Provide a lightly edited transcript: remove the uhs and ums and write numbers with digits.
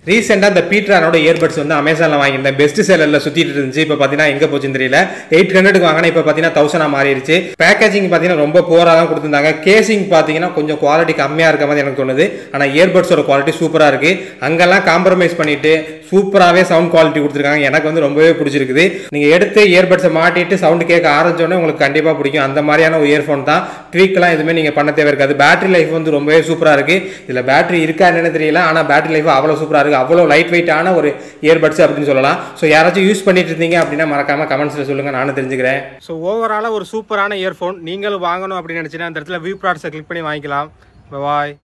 ரீசெண்டாக இந்த பீட்ரானோட இயர்பட்ஸ் வந்து அமேசானில் வாங்கியிருந்தேன். பெஸ்ட் செல்லரில் சுற்றிட்டு இருந்துச்சு. இப்போ பார்த்தீங்கன்னா எங்கே போச்சுன்னு தெரியல. 800க்கு வாங்கினா இப்போ பார்த்தீங்கன்னா 1000 மாறிடுச்சு. பேக்கேஜிங் பார்த்தீங்கன்னா ரொம்ப போராக தான் கொடுத்துருந்தாங்க. கேசிங் பார்த்தீங்கன்னா கொஞ்சம் குவாலிட்டி கம்மியாக இருக்க மாதிரி எனக்கு தோணுது. ஆனால் இயர்பட்ஸோட குவாலிட்டி சூப்பராக இருக்குது. அங்கெல்லாம் காம்ப்ரமைஸ் பண்ணிட்டு சூப்பராகவே சவுண்ட் குவாலிட்டி கொடுத்துருக்காங்க. எனக்கு வந்து ரொம்பவே பிடிச்சிருக்குது. நீங்கள் எடுத்து இயர்பட்ஸை மாட்டிட்டு சவுண்டு கேட்க ஆரம்பிச்சோடனே உங்களுக்கு கண்டிப்பாக பிடிக்கும். அந்த மாதிரியான ஒரு இயர்ஃபோன் தான். ட்வீக்லாம் எதுவுமே நீங்கள் பண்ண தேவை இருக்காது. பேட்டரி லைஃப் வந்து ரொம்பவே சூப்பராக இருக்குது. இதில் பேட்டரி இருக்கா என்னன்னு தெரியல, ஆனால் பேட்டரி லைஃப் அவ்வளோ சூப்பராக இருக்குது. அவ்வளோ லைட் வெயிட்டான ஒரு இயர்பட்ஸ் அப்படின்னு சொல்லலாம். ஸோ யாராச்சும் யூஸ் பண்ணிட்டு இருந்தீங்க அப்படின்னா மறக்காம கமெண்ட்ஸில் சொல்லுங்கள், நானும் தெரிஞ்சுக்கிறேன். ஸோ ஓவராலாக ஒரு சூப்பரான இயர்ஃபோன் நீங்களும் வாங்கணும் அப்படின்னு நினச்சின்னா அந்த இடத்துல வியூ ப்ராடக்ட்ஸை கிளிக் பண்ணி வாங்கிக்கலாம். பாய்.